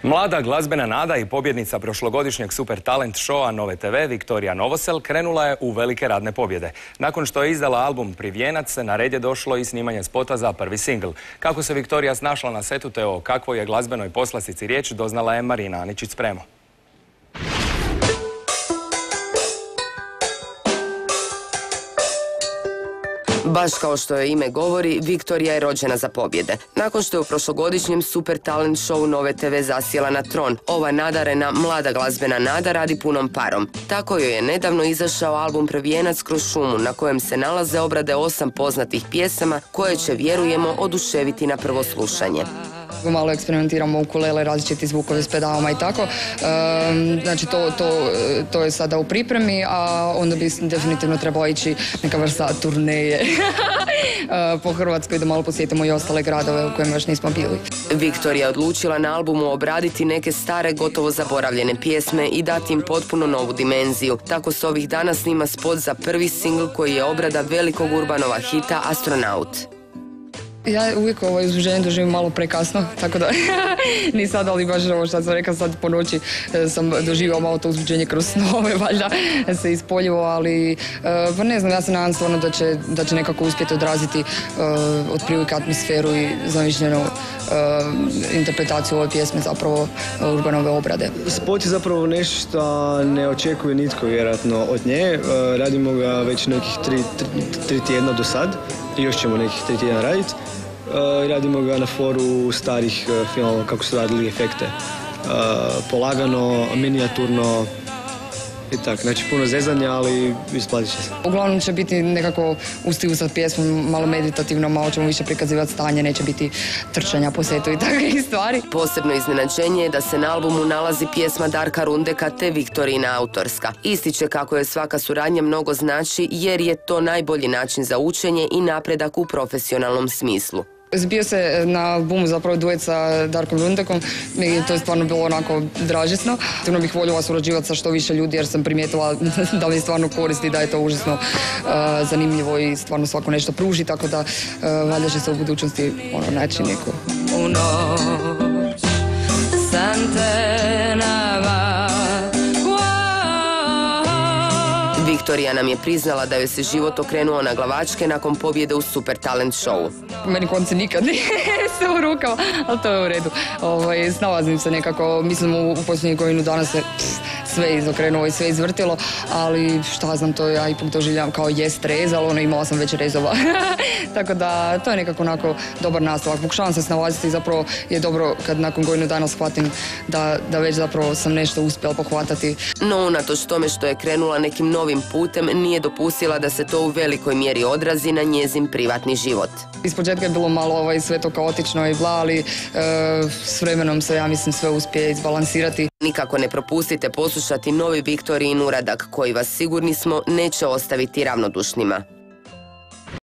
Mlada glazbena nada i pobjednica prošlogodišnjeg Super Talent showa Nove TV, Viktorija Novosel, krenula je u velike radne pobjede. Nakon što je izdala album Privijenac, na red je došlo i snimanje spota za prvi singl. Kako se Viktorija snašla na setu te o kakvoj je glazbenoj poslastici riječ, doznala je Marina Aničić-Spremo. Baš kao što joj ime govori, Viktorija je rođena za pobjede. Nakon što je u prošlogodišnjem Super Talent show Nove TV zasjela na tron, ova nadarena mlada glazbena nada radi punom parom. Tako joj je nedavno izašao album Privijenac kroz šumu, na kojem se nalaze obrade 8 poznatih pjesama koje će, vjerujemo, oduševiti na prvo slušanje. Malo eksperimentiramo ukulele, različiti zvukove s pedalama i tako. Znači to je sada u pripremi, a onda bi definitivno trebala ići neka vrsta turneje po Hrvatskoj da malo posjetimo i ostale gradove u kojima još nismo bili. Viktorija je odlučila na albumu obraditi neke stare, gotovo zaboravljene pjesme i dati im potpuno novu dimenziju. Tako se ovih dana snima spot za prvi singl koji je obrada velikog Urbanova hita Astronaut. Ja uvijek ovo izluženje doživim malo prekasno, tako da ni sad, ali baš ovo što sam rekla sad po noći sam doživio malo to uzbuđenje kroz snove, valjda se ispoljivo, ali pa ne znam, ja se nadam stvarno da će nekako uspjeti odraziti otprilike atmosferu i zamišljenu interpretaciju ove pjesme, zapravo Urbanove obrade. Spot je zapravo nešto što ne očekuje nitko vjerojatno od nje. Radimo ga već nekih tri tjedna do sad i još ćemo nekih 3 tjedna raditi. Radimo ga na foru starih filmova kako su radili efekte. Polagano, minijaturno i tako. Znači puno zezanja, ali isplatit će se. Uglavnom će biti nekako u stilu sa pjesmom, malo meditativno, malo ćemo više prikazivati stanje, neće biti trčanja po setu i takvih stvari. Posebno iznenađenje je da se na albumu nalazi pjesma Darka Rundeka te Viktorina autorska. Ističe kako je svaka suradnja mnogo znači jer je to najbolji način za učenje i napredak u profesionalnom smislu. Zbio se na albumu zapravo duet sa Darkom Rundekom i to je stvarno bilo onako dražesno. Stvarno bih voljela surađivati sa što više ljudi jer sam primijetila da mi stvarno koristi, da je to užasno zanimljivo i stvarno svako nešto pruži, tako da valjda će se u budućnosti naći neko. Viktorija nam je priznala da joj se život okrenuo na glavačke nakon pobjede u Super Talent showu. Meni konci nikad nisu u rukama, ali to je u redu. Snalazim se nekako, mislim u posljednjih godinu dana se sve izokrenuo i sve izvrtilo, ali šta znam, to ja ipak doživljam kao jest rez, ali imala sam već rezova. Tako da to je nekako onako dobar nastavak. Pokušavam se snalaziti i zapravo je dobro kad nakon godinu dana shvatim da već zapravo sam nešto uspjela pohvatati. No unatoč tome što je krenula nekim novim putem, nije dopustila da se to u velikoj mjeri odrazi na njezin privatni život. Ispočetka je bilo malo sve to kaotično i bla, ali s vremenom se, ja mislim, sve uspije izbalansirati. Nikako ne propustite poslušati novi Viktorijin uradak koji vas, sigurni smo, neće ostaviti ravnodušnima.